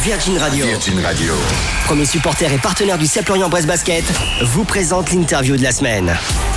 Virgin Radio. Virgin Radio. Premier supporter et partenaire du CEP Lorient-Brest Basket, vous présente l'interview de la semaine.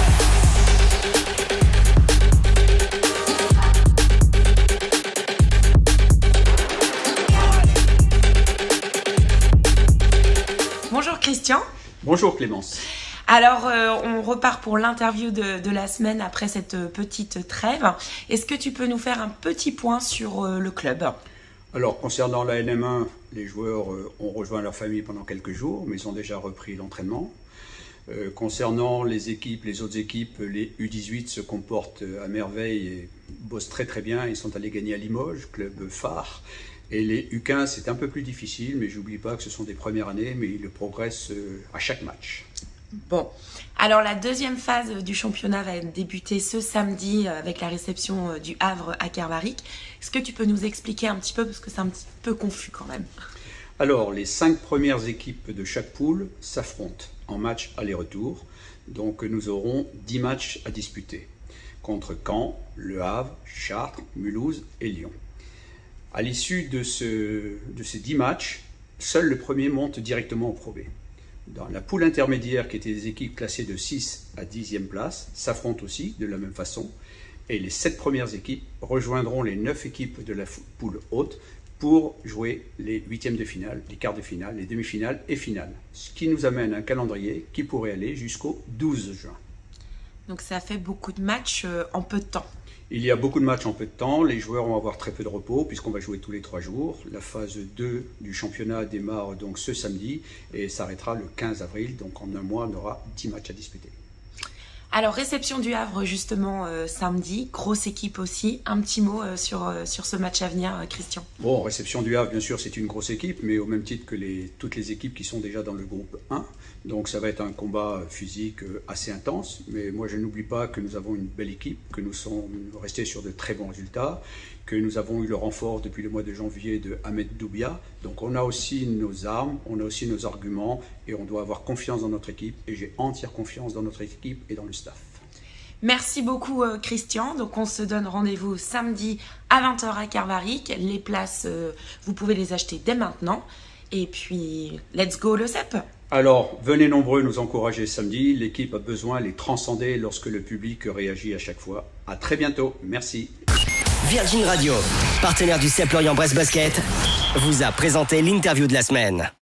Bonjour Christian. Bonjour Clémence. Alors, on repart pour l'interview de la semaine après cette petite trêve. Est-ce que tu peux nous faire un petit point sur le club ? Alors, concernant la NM1, les joueurs ont rejoint leur famille pendant quelques jours, mais ils ont déjà repris l'entraînement. Concernant les équipes, les autres équipes, les U18 se comportent à merveille et bossent très très bien. Ils sont allés gagner à Limoges, club phare. Et les U15, c'est un peu plus difficile, mais j'oublie pas que ce sont des premières années, mais ils progressent à chaque match. Bon, alors la deuxième phase du championnat va débuter ce samedi avec la réception du Havre à Kervaric. Est-ce que tu peux nous expliquer un petit peu, parce que c'est un petit peu confus quand même. Alors, les 5 premières équipes de chaque poule s'affrontent en match aller-retour. Donc nous aurons 10 matchs à disputer contre Caen, Le Havre, Chartres, Mulhouse et Lyon. À l'issue de ces 10 matchs, seul le premier monte directement au Pro B. Dans la poule intermédiaire, qui était des équipes classées de 6 à 10e place, s'affrontent aussi de la même façon. Et les 7 premières équipes rejoindront les 9 équipes de la poule haute pour jouer les huitièmes de finale, les quarts de finale, les demi-finales et finales. Ce qui nous amène à un calendrier qui pourrait aller jusqu'au 12 juin. Donc ça fait beaucoup de matchs en peu de temps. Il y a beaucoup de matchs en peu de temps, les joueurs vont avoir très peu de repos puisqu'on va jouer tous les 3 jours. La phase 2 du championnat démarre donc ce samedi et s'arrêtera le 15 avril, donc en un mois on aura 10 matchs à disputer. Alors réception du Havre justement samedi, grosse équipe aussi. Un petit mot sur ce match à venir, Christian. Bon, réception du Havre bien sûr c'est une grosse équipe, mais au même titre que toutes les équipes qui sont déjà dans le groupe 1. Donc ça va être un combat physique assez intense, mais moi je n'oublie pas que nous avons une belle équipe, que nous sommes restés sur de très bons résultats, que nous avons eu le renfort depuis le mois de janvier de Ahmed Doubia. Donc on a aussi nos armes, on a aussi nos arguments et on doit avoir confiance dans notre équipe et j'ai entière confiance dans notre équipe et dans le staff. Merci beaucoup Christian. Donc on se donne rendez-vous samedi à 20h à Kervaric. Les places, vous pouvez les acheter dès maintenant. Et puis, let's go le CEP. Alors, venez nombreux nous encourager samedi. L'équipe a besoin de les transcender lorsque le public réagit à chaque fois. À très bientôt. Merci. Virgin Radio, partenaire du CEP Lorient-Brest Basket, vous a présenté l'interview de la semaine.